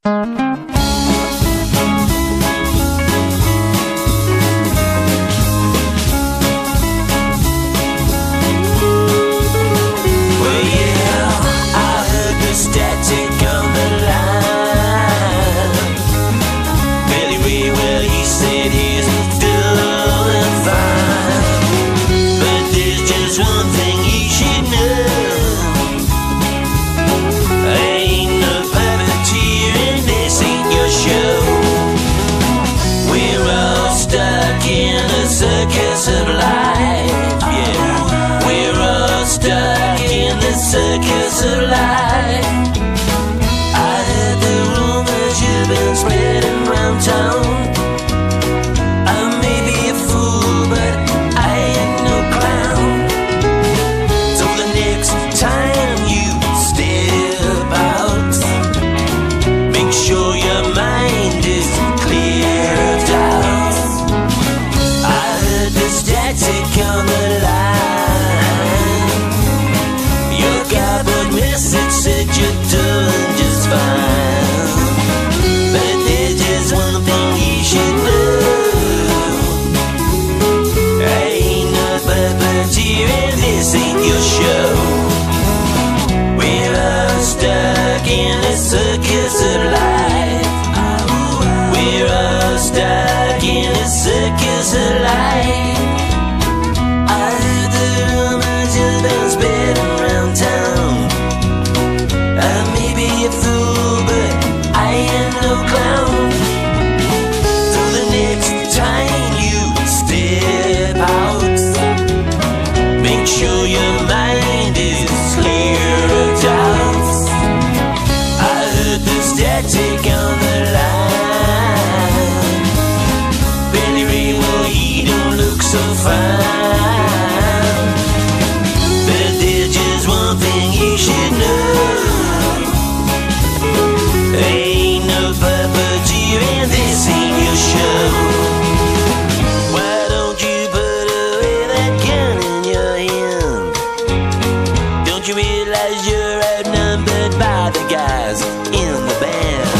Circus of life, yeah. We're all stuck in the circus of life. I heard the rumors you've been spreading around town. I may be a fool, but I ain't no clown. So the next time you step out, make sure your mind is cleared out. Static on the line. Your cardboard message said you're doing just fine. But there's just one thing you should know. I ain't no puppeteer and this ain't your show. We're all stuck in a circus of life. We're all stuck in a circus of life. Sure your mind is cleared out. I heard the static on the line. Billy Ray, well, he don't look so fine. But there's just one thing you should know. Ain't no puppeteer and this ain't your show. You realize you're outnumbered by the guys in the band.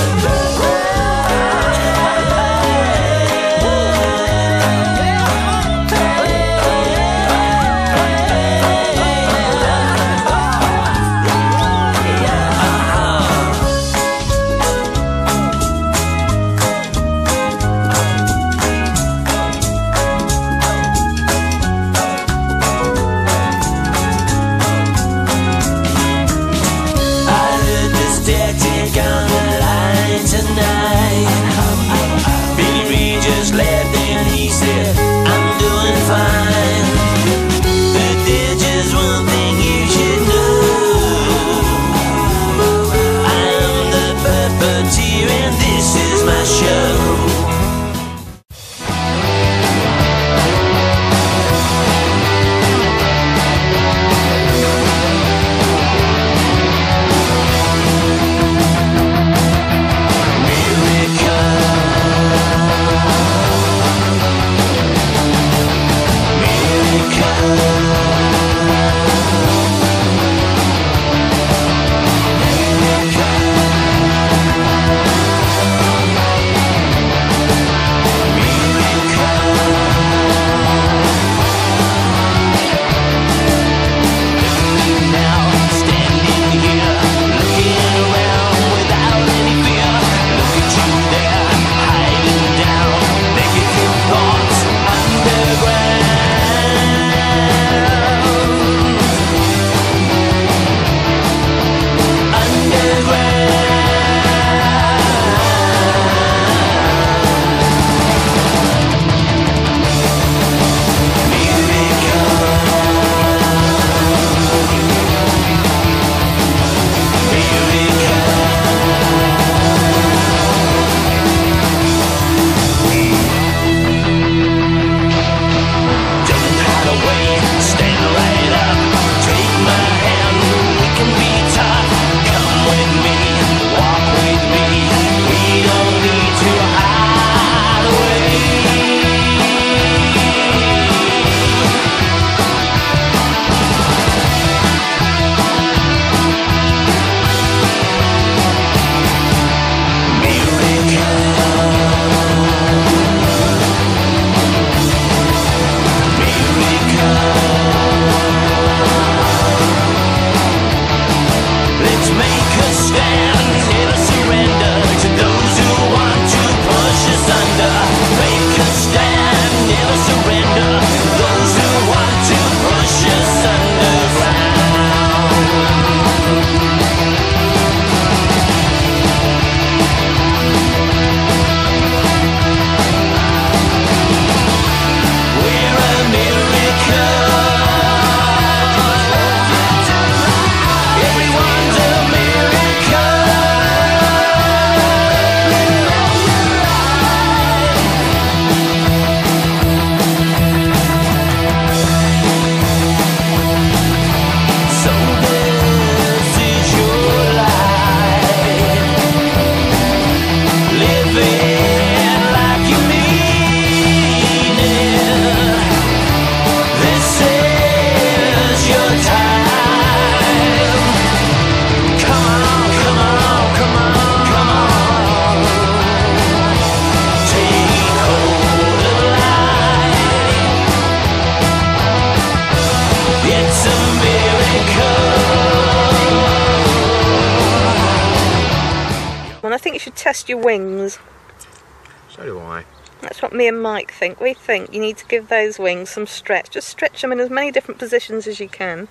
should test your wings. So do I. That's what me and Mike think. We think you need to give those wings some stretch. Just stretch them in as many different positions as you can.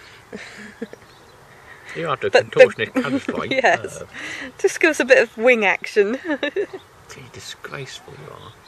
You're after a contortionist caddisfly. Yes. Just give us a bit of wing action. Disgraceful you are.